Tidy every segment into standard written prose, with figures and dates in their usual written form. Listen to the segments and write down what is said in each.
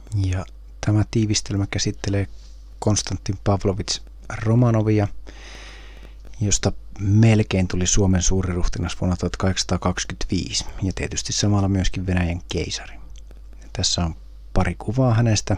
Ja tämä tiivistelmä käsittelee Konstantin Pavlovits Romanovia, josta melkein tuli Suomen suuriruhtinas vuonna 1825 ja tietysti samalla myöskin Venäjän keisari. Ja tässä on pari kuvaa hänestä,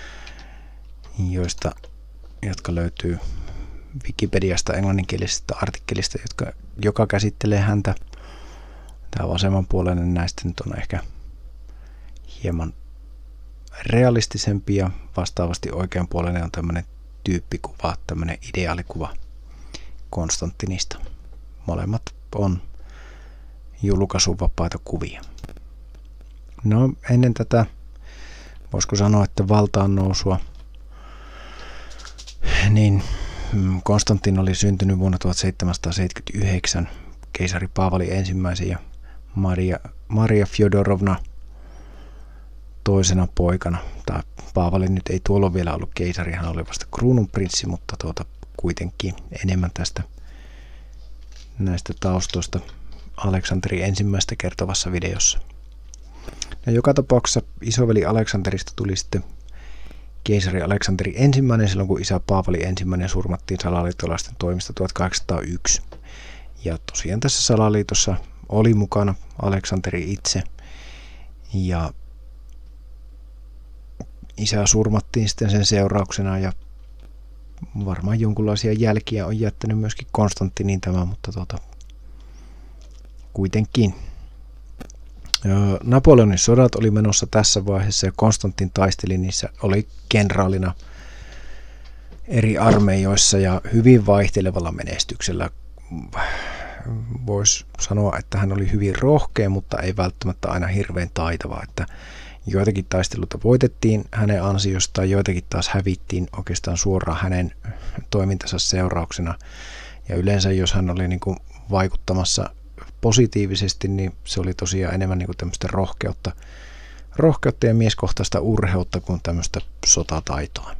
jotka löytyy Wikipediasta englanninkielisestä artikkelista, joka käsittelee häntä. Tämä vasemmanpuoleinen näistä nyt on ehkä hieman realistisempi ja vastaavasti oikeanpuoleinen on tämmöinen tyyppikuva, tämmöinen ideaalikuva Konstantinista. Molemmat on julkaisuvapaita kuvia. No ennen tätä, voisiko sanoa, että valtaan nousua, niin Konstantin oli syntynyt vuonna 1779 keisari Paavali I ja Maria Fjodorovna toisena poikana. Tämä Paavali nyt ei tuolloin vielä ollut keisari, hän oli vasta kruununprinssi, mutta kuitenkin enemmän näistä taustoista Aleksanteri ensimmäistä kertovassa videossa. Ja joka tapauksessa isoveli Aleksanterista tuli sitten keisari Aleksanteri I silloin, kun isä Paavali I surmattiin salaliittolaisten toimesta 1801. Ja tosiaan tässä salaliitossa oli mukana Aleksanteri itse ja isä surmattiin sitten sen seurauksena ja varmaan jonkinlaisia jälkiä on jättänyt myöskin Konstantinin tämä, mutta kuitenkin. Napoleonin sodat oli menossa tässä vaiheessa ja Konstantin taisteli niissä, oli kenraalina eri armeijoissa ja hyvin vaihtelevalla menestyksellä. Voisi sanoa, että hän oli hyvin rohkea, mutta ei välttämättä aina hirveän taitava, että joitakin taisteluita voitettiin hänen ansiostaan, joitakin taas hävittiin oikeastaan suoraan hänen toimintansa seurauksena. Ja yleensä jos hän oli niin kuin vaikuttamassa positiivisesti, niin se oli tosiaan enemmän niin kuin tämmöistä rohkeutta ja mieskohtaista urheutta kuin tämmöistä sotataitoa.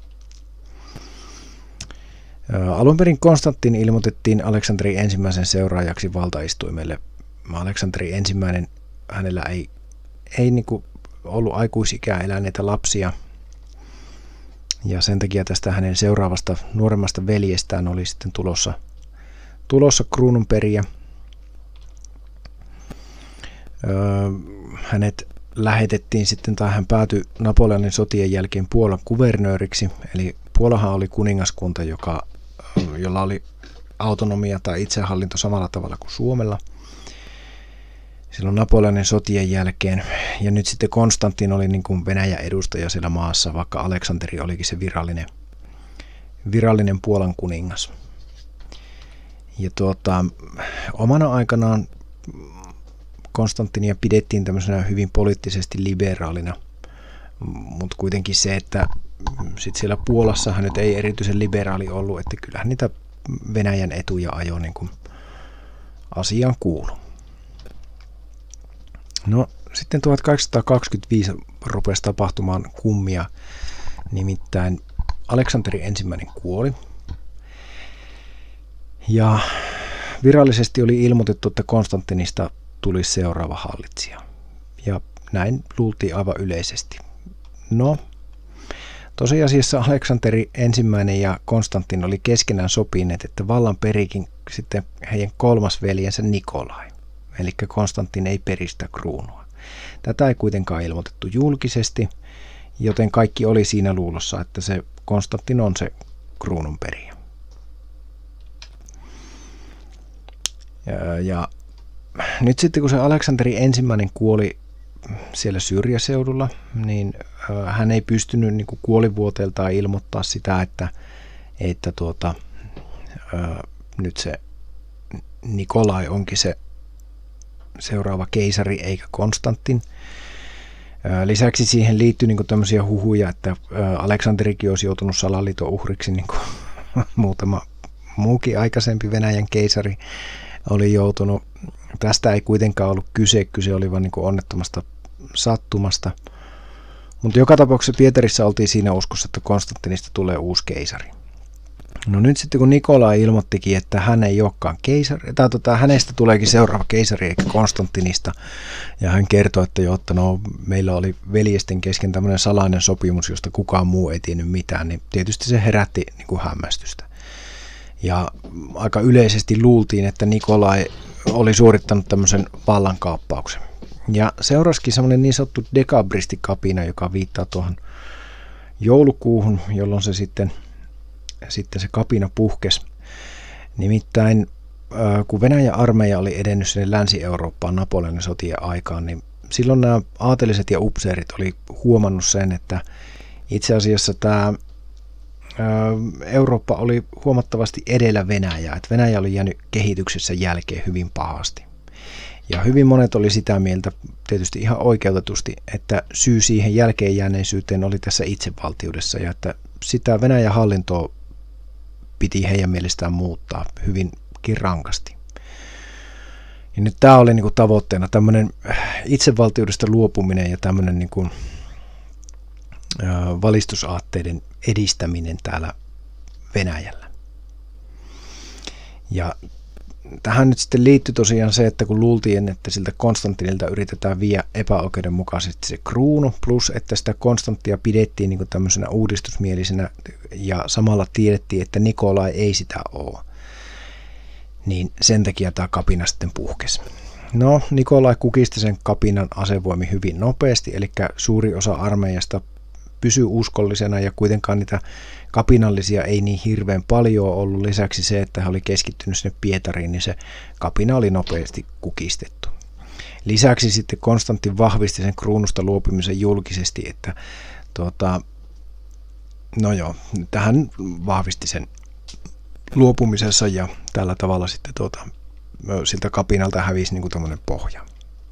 Alun perin Konstantin ilmoitettiin Aleksanteri ensimmäisen seuraajaksi valtaistuimelle. Aleksanteri ensimmäinen, hänellä ei niin kuin ollut aikuisikää eläneitä lapsia, ja sen takia tästä hänen seuraavasta nuoremmasta veljestään oli sitten tulossa kruununperijä. Hänet lähetettiin sitten, tai hän päätyi Napoleonin sotien jälkeen Puolan kuvernööriksi, eli Puolahan oli kuningaskunta, jolla oli autonomia tai itsehallinto samalla tavalla kuin Suomella silloin Napoleonin sotien jälkeen. Ja nyt sitten Konstantin oli niin kuin Venäjän edustaja siellä maassa, vaikka Aleksanteri olikin se virallinen Puolan kuningas. Ja omana aikanaan Konstantinia pidettiin tämmöisenä hyvin poliittisesti liberaalina, mutta kuitenkin se, että sitten siellä Puolassa hän nyt ei erityisen liberaali ollut, että kyllähän niitä Venäjän etuja ajoi niin kuin asiaan kuului. No sitten 1825 rupesi tapahtumaan kummia, nimittäin Aleksanteri ensimmäinen kuoli ja virallisesti oli ilmoitettu, että Konstantinista tuli seuraava hallitsija. Ja näin luultiin aivan yleisesti. No, tosiasiassa Aleksanteri ensimmäinen ja Konstantin oli keskenään sopineet, että vallan perikin sitten heidän kolmas veljensä Nikolai. Eli Konstantin ei peristä kruunua. Tätä ei kuitenkaan ilmoitettu julkisesti, joten kaikki oli siinä luulossa, että se Konstantin on se kruununperijä. Ja nyt sitten kun se Aleksanteri ensimmäinen kuoli siellä syrjäseudulla, niin hän ei pystynyt niin kuin kuolivuoteeltaan ilmoittaa sitä, että nyt se Nikolai onkin se seuraava keisari eikä Konstantin. Lisäksi siihen liittyy niin kuin tämmöisiä huhuja, että Aleksanterikin olisi joutunut salaliiton uhriksi, niin kuin muutama muukin aikaisempi Venäjän keisari oli joutunut. Tästä ei kuitenkaan ollut kyse oli vain niin kuin onnettomasta sattumasta. Mutta joka tapauksessa Pietarissa oltiin siinä uskossa, että Konstantinista tulee uusi keisari. No nyt sitten kun Nikolai ilmoittikin, että hän ei olekaan keisari, tai hänestä tuleekin seuraava keisari eikä Konstantinista, ja hän kertoi, että meillä oli veljesten kesken tämmöinen salainen sopimus, josta kukaan muu ei tiennyt mitään, niin tietysti se herätti niin kuin hämmästystä. Ja aika yleisesti luultiin, että Nikolai oli suorittanut tämmöisen vallankaappauksen. Ja seurasikin semmoinen niin sanottu dekabristikapina, joka viittaa tuohon joulukuuhun, jolloin se sitten se kapina puhkesi. Nimittäin kun Venäjän armeija oli edennyt sinne Länsi-Eurooppaan Napoleonin sotien aikaan, niin silloin nämä aateliset ja upseerit oli huomannut sen, että itse asiassa tämä Eurooppa oli huomattavasti edellä Venäjää, että Venäjä oli jäänyt kehityksessä jälkeen hyvin pahasti. Ja hyvin monet oli sitä mieltä, tietysti ihan oikeutetusti, että syy siihen jälkeenjääneisyyteen oli tässä itsevaltiudessa ja että sitä Venäjän hallintoa piti heidän mielestään muuttaa hyvinkin rankasti. Ja nyt tämä oli niinku tavoitteena tämmöinen itsevaltiudesta luopuminen ja tämmöinen niinku valistusaatteiden edistäminen täällä Venäjällä. Ja tähän nyt sitten liittyi tosiaan se, että kun luultiin, että siltä Konstantinilta yritetään viedä epäoikeudenmukaisesti se kruunu, plus että sitä Konstanttia pidettiin niin kuin tämmöisenä uudistusmielisenä ja samalla tiedettiin, että Nikolai ei sitä ole, niin sen takia tämä kapina sitten puhkesi. No, Nikolai kukisti sen kapinan asevoimin hyvin nopeasti, eli suuri osa armeijasta pysyi uskollisena ja kuitenkaan niitä kapinallisia ei niin hirveän paljon ollut. Lisäksi se, että hän oli keskittynyt sinne Pietariin, niin se kapina oli nopeasti kukistettu. Lisäksi sitten Konstantin vahvisti sen kruunusta luopumisen julkisesti, että tähän vahvisti sen luopumisensa ja tällä tavalla sitten siltä kapinalta hävisi niin kuin tämmöinen pohja.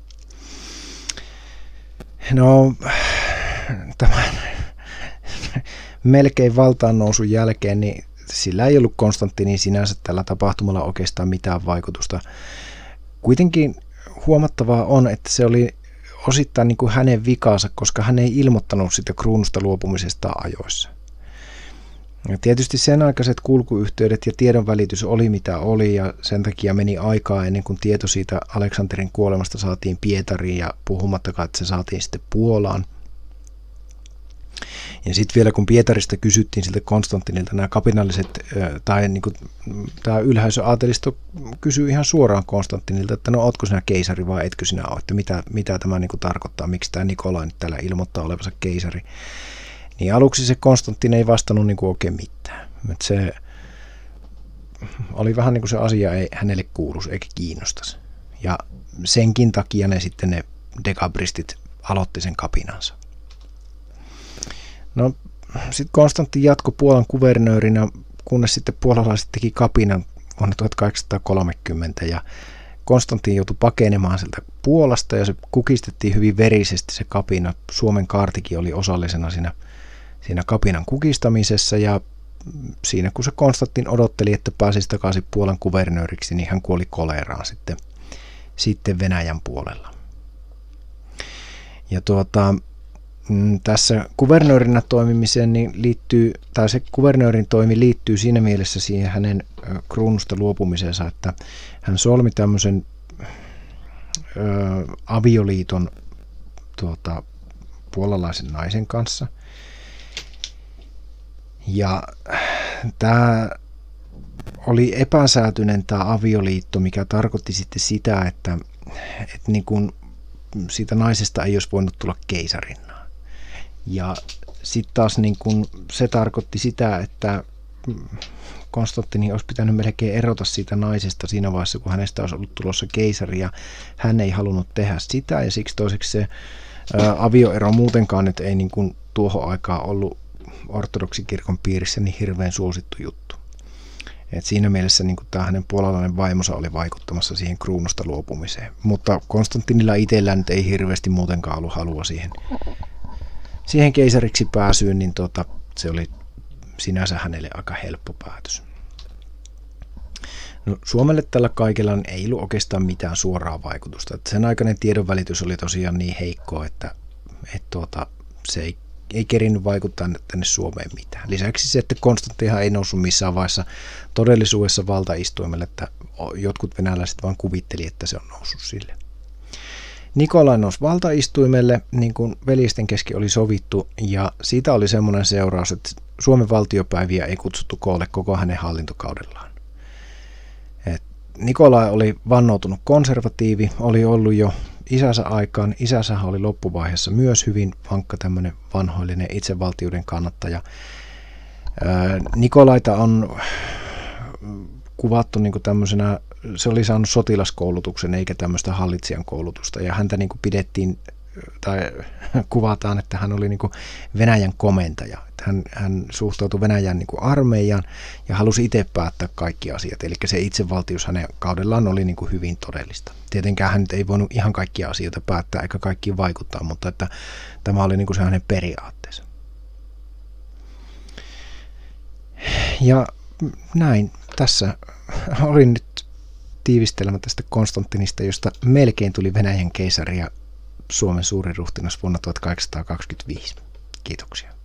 No, tämän melkein valtaan nousun jälkeen, niin sillä ei ollut Konstantinin sinänsä tällä tapahtumalla oikeastaan mitään vaikutusta. Kuitenkin huomattavaa on, että se oli osittain niin kuin hänen vikansa, koska hän ei ilmoittanut sitä kruunusta luopumisesta ajoissa. Ja tietysti sen aikaiset kulkuyhteydet ja tiedonvälitys oli mitä oli ja sen takia meni aikaa ennen kuin tieto siitä Aleksanterin kuolemasta saatiin Pietariin ja puhumattakaan, että se saatiin sitten Puolaan. Ja sitten vielä kun Pietarista kysyttiin siltä Konstantinilta nämä kapinalliset, tai niin kuin, tämä ylhäisöaatelisto kysyi ihan suoraan Konstantinilta, että no ootko sinä keisari vai etkö sinä ole, että mitä tämä niin kuin tarkoittaa, miksi tämä Nikolai nyt täällä ilmoittaa olevansa keisari. Niin aluksi se Konstantin ei vastannut niin kuin oikein mitään. Että se oli vähän niin kuin se asia ei hänelle kuuluisi eikä kiinnostaisi. Ja senkin takia ne dekabristit aloitti sen kapinansa. No, sitten Konstantin jatkoi Puolan kuvernöörinä, kunnes sitten puolalaiset teki kapinan vuonna 1830 ja Konstantin joutui pakenemaan sieltä Puolasta ja se kukistettiin hyvin verisesti se kapina. Suomen kaartikin oli osallisena siinä kapinan kukistamisessa ja siinä kun se Konstantin odotteli, että pääsisi takaisin Puolan kuvernööriksi, niin hän kuoli koleraan sitten Venäjän puolella. Ja tässä kuvernöörinä toimimiseen niin se kuvernöörin toimi liittyy siinä mielessä siihen hänen kruunusta luopumiseensa, että hän solmi tämmöisen avioliiton puolalaisen naisen kanssa. Ja tämä oli epäsäätyinen tämä avioliitto, mikä tarkoitti sitten sitä, että niin kuin siitä naisesta ei olisi voinut tulla keisarinnaa. Ja sitten taas niin kun se tarkoitti sitä, että Konstantini olisi pitänyt melkein erota siitä naisesta siinä vaiheessa, kun hänestä olisi ollut tulossa keisari, ja hän ei halunnut tehdä sitä, ja siksi toiseksi se avioero muutenkaan nyt ei niin kun tuohon aikaan ollut ortodoksikirkon piirissä niin hirveän suosittu juttu. Et siinä mielessä niin tämä hänen puolalainen vaimonsa oli vaikuttamassa siihen kruunusta luopumiseen, mutta Konstantinilla itsellään nyt ei hirveästi muutenkaan ollut halua siihen keisariksi pääsyyn, niin se oli sinänsä hänelle aika helppo päätös. No, Suomelle tällä kaikella ei ollut oikeastaan mitään suoraa vaikutusta. Sen aikainen tiedonvälitys oli tosiaan niin heikkoa, että se ei ei kerinnyt vaikuttaa tänne Suomeen mitään. Lisäksi se, että Konstantinhan ei noussut missään vaiheessa todellisuudessa valtaistuimelle, että jotkut venäläiset vaan kuvitteli, että se on noussut sille. Nikolai nousi valtaistuimelle, niin kuin veljesten kesken oli sovittu, ja siitä oli semmoinen seuraus, että Suomen valtiopäiviä ei kutsuttu koolle koko hänen hallintokaudellaan. Nikolai oli vannoutunut konservatiivi, oli ollut jo isänsä aikaan. Isänsä oli loppuvaiheessa myös hyvin vankka tämmöinen vanhoillinen itsevaltiuden kannattaja. Nikolaita on kuvattu niin kuin tämmöisenä, se oli saanut sotilaskoulutuksen eikä tämmöistä hallitsijan koulutusta, ja häntä niin kuin pidettiin, tai kuvataan, että hän oli niin kuin Venäjän komentaja. Hän suhtautui Venäjän niin kuin armeijaan ja halusi itse päättää kaikki asiat. Eli se itsevaltius hänen kaudellaan oli niin kuin hyvin todellista. Tietenkään hän ei voinut ihan kaikkia asioita päättää eikä kaikkiin vaikuttaa, mutta että tämä oli niin kuin se hänen periaatteensa. Ja näin. Tässä olin nyt tiivistelmä tästä Konstantinista, josta melkein tuli Venäjän keisari ja Suomen suuri ruhtinas vuonna 1825. Kiitoksia.